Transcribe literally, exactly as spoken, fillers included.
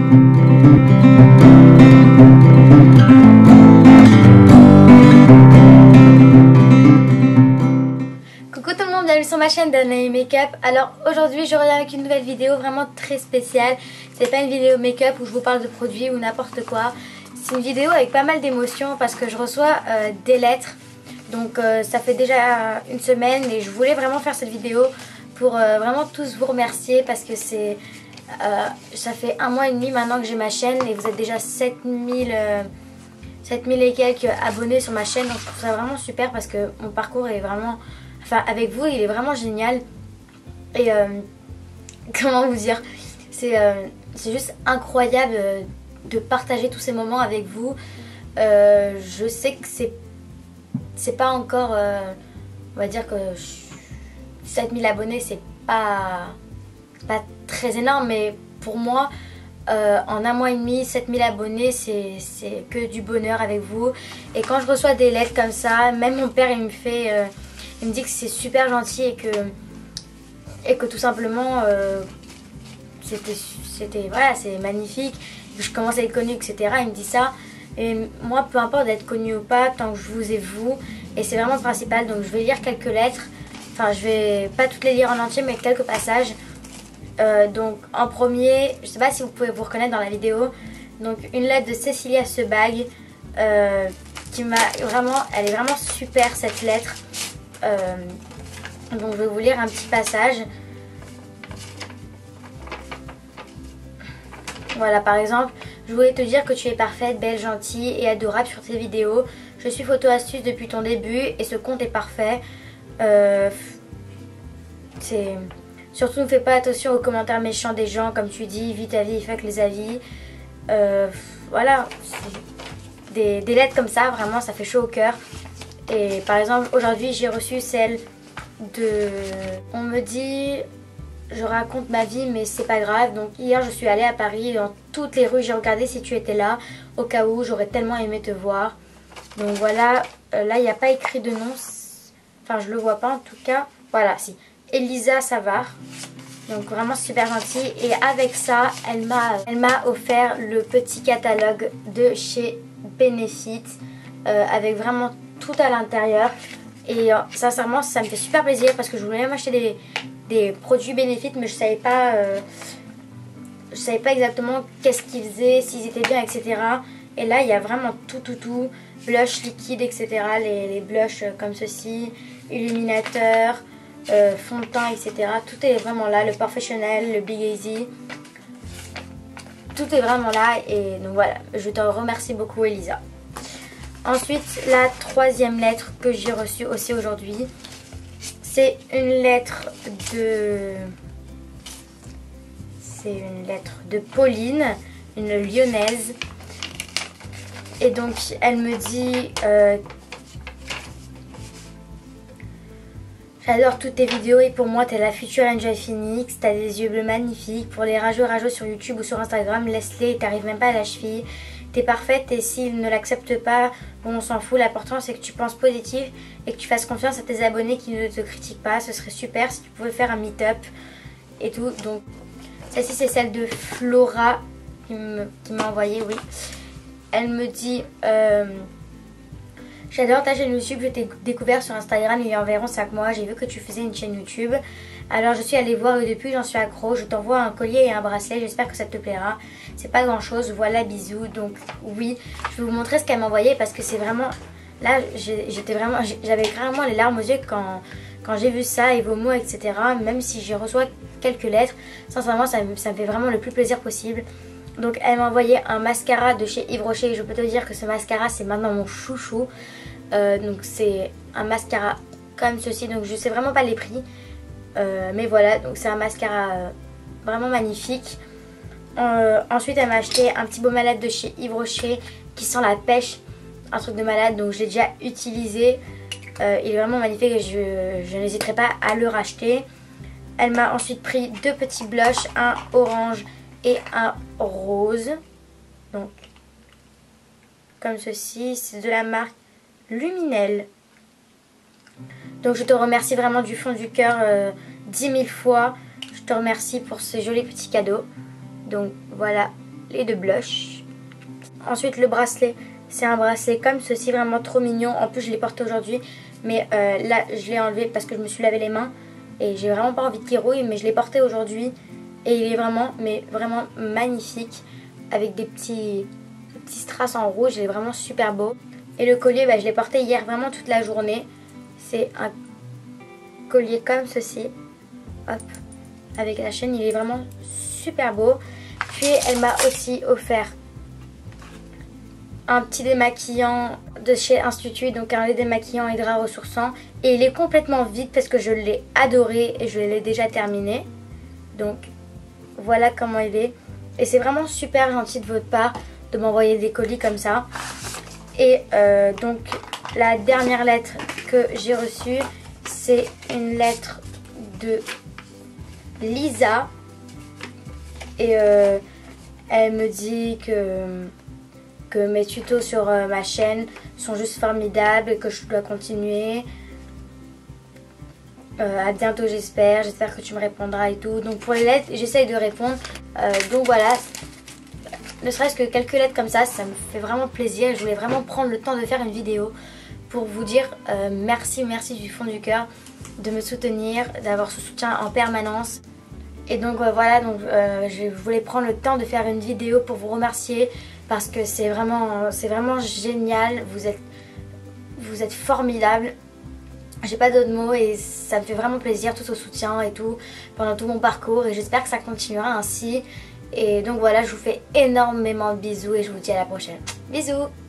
Coucou tout le monde, bienvenue sur ma chaîne d'Anaï Makeup. Alors aujourd'hui je reviens avec une nouvelle vidéo vraiment très spéciale. C'est pas une vidéo make-up où je vous parle de produits ou n'importe quoi. C'est une vidéo avec pas mal d'émotions parce que je reçois euh, des lettres. Donc euh, ça fait déjà une semaine et je voulais vraiment faire cette vidéo pour euh, vraiment tous vous remercier parce que c'est euh, ça fait un mois et demi maintenant que j'ai ma chaîne et vous êtes déjà sept mille euh, sept mille et quelques abonnés sur ma chaîne. Donc je trouve ça vraiment super parce que mon parcours est vraiment, enfin avec vous il est vraiment génial. Et euh, comment vous dire, c'est euh, c'est juste incroyable de partager tous ces moments avec vous. Euh, je sais que c'est c'est pas encore, euh, on va dire que sept mille abonnés c'est pas, pas très énorme, mais pour moi euh, en un mois et demi sept mille abonnés c'est que du bonheur avec vous. Et quand je reçois des lettres comme ça, même mon père il me fait euh, il me dit que c'est super gentil et que et que tout simplement euh, c'était c'était voilà, c'est magnifique, que je commence à être connue, etc. Il me dit ça. Et moi, peu importe d'être connue ou pas, tant que je vous ai vous, et c'est vraiment le principal. Donc je vais lire quelques lettres, enfin je vais pas toutes les lire en entier, mais quelques passages. Euh, donc en premier, je sais pas si vous pouvez vous reconnaître dans la vidéo, donc une lettre de Cécilia Sebag, euh, qui m'a vraiment, elle est vraiment super cette lettre. Euh, donc je vais vous lire un petit passage. Voilà, par exemple, je voulais te dire que tu es parfaite, belle, gentille et adorable sur tes vidéos. Je suis photo astuce depuis ton début et ce compte est parfait. Euh, c'est... Surtout ne fais pas attention aux commentaires méchants des gens, comme tu dis, vis ta vie, fuck les avis. Euh, voilà, des, des lettres comme ça, vraiment ça fait chaud au cœur. Et par exemple, aujourd'hui j'ai reçu celle de... On me dit... Je raconte ma vie mais c'est pas grave. Donc hier je suis allée à Paris, dans toutes les rues j'ai regardé si tu étais là, au cas où j'aurais tellement aimé te voir. Donc voilà, euh, là il n'y a pas écrit de nom, enfin je le vois pas en tout cas. Voilà, si, Elisa Savard. Donc vraiment super gentille. Et avec ça elle m'a elle m'a offert le petit catalogue de chez Benefit, euh, avec vraiment tout à l'intérieur. Et euh, sincèrement ça me fait super plaisir parce que je voulais même acheter des, des produits Benefit, mais je savais pas euh, je savais pas exactement qu'est-ce qu'ils faisaient, s'ils étaient bien, etc. Et là il y a vraiment tout tout tout, blush liquide, etc. Les, les blushs comme ceci, illuminateur, euh, fond de teint, etc. Tout est vraiment là, le professionnel, le Big Easy, tout est vraiment là. Et donc voilà, je te remercie beaucoup Elisa. Ensuite, la troisième lettre que j'ai reçue aussi aujourd'hui, c'est une lettre de... C'est une lettre de Pauline, une lyonnaise. Et donc, elle me dit... Euh, J'adore toutes tes vidéos et pour moi, t'es la future Enjoy Phoenix. T'as des yeux bleus magnifiques. Pour les rageux rageux sur YouTube ou sur Instagram, laisse-les, t'arrives même pas à la cheville. T'es parfaite et s'ils ne l'acceptent pas, bon on s'en fout. L'important c'est que tu penses positif et que tu fasses confiance à tes abonnés qui ne te critiquent pas. Ce serait super si tu pouvais faire un meet-up et tout. Donc celle-ci c'est celle de Flora qui m'a envoyé, oui. Elle me dit euh, j'adore ta chaîne YouTube, je t'ai découvert sur Instagram il y a environ cinq mois. J'ai vu que tu faisais une chaîne YouTube. Alors je suis allée voir et depuis j'en suis accro. Je t'envoie un collier et un bracelet, j'espère que ça te plaira. C'est pas grand chose, voilà, bisous. Donc oui, je vais vous montrer ce qu'elle m'a envoyé parce que c'est vraiment... Là j'étais vraiment... J'avais carrément les larmes aux yeux quand, quand j'ai vu ça et vos mots, et cetera. Même si j'ai reçu quelques lettres, sincèrement ça, ça me fait vraiment le plus plaisir possible. Donc elle m'a envoyé un mascara de chez Yves Rocher. Je peux te dire que ce mascara c'est maintenant mon chouchou. euh, Donc c'est un mascara comme ceci, donc je sais vraiment pas les prix. Euh, mais voilà, donc c'est un mascara euh, vraiment magnifique. Euh, ensuite elle m'a acheté un petit baume à lèvres de chez Yves Rocher qui sent la pêche, un truc de malade, donc je l'ai déjà utilisé. Euh, il est vraiment magnifique et je, je n'hésiterai pas à le racheter. Elle m'a ensuite pris deux petits blushs, un orange et un rose. Donc comme ceci, c'est de la marque Luminel. Donc je te remercie vraiment du fond du cœur euh, dix mille fois. Je te remercie pour ce joli petit cadeau. Donc voilà, et de blush. Ensuite le bracelet, c'est un bracelet comme ceci, vraiment trop mignon. En plus je l'ai porté aujourd'hui, mais euh, là je l'ai enlevé parce que je me suis lavé les mains et j'ai vraiment pas envie qu'il rouille, mais je l'ai porté aujourd'hui et il est vraiment, mais vraiment magnifique avec des petits, des petits strass en rouge, il est vraiment super beau. Et le collier, bah, je l'ai porté hier vraiment toute la journée. C'est un collier comme ceci, hop, avec la chaîne, il est vraiment super beau. Puis elle m'a aussi offert un petit démaquillant de chez Institut, donc un lait démaquillant hydra ressourçant. Et il est complètement vide parce que je l'ai adoré et je l'ai déjà terminé. Donc voilà comment il est. Et c'est vraiment super gentil de votre part de m'envoyer des colis comme ça. Et euh, donc la dernière lettre que j'ai reçue, c'est une lettre de Lisa. Et euh, elle me dit que, que mes tutos sur euh, ma chaîne sont juste formidables et que je dois continuer. Euh, à bientôt j'espère, j'espère que tu me répondras et tout. Donc pour les lettres, j'essaye de répondre. Euh, donc voilà, ne serait-ce que quelques lettres comme ça, ça me fait vraiment plaisir. Je voulais vraiment prendre le temps de faire une vidéo pour vous dire euh, merci, merci du fond du cœur de me soutenir, d'avoir ce soutien en permanence. Et donc euh, voilà, donc euh, je voulais prendre le temps de faire une vidéo pour vous remercier parce que c'est vraiment, c'est vraiment génial. Vous êtes, vous êtes formidables. J'ai pas d'autres mots et ça me fait vraiment plaisir tout ce soutien et tout pendant tout mon parcours et j'espère que ça continuera ainsi. Et donc voilà, je vous fais énormément de bisous et je vous dis à la prochaine. Bisous!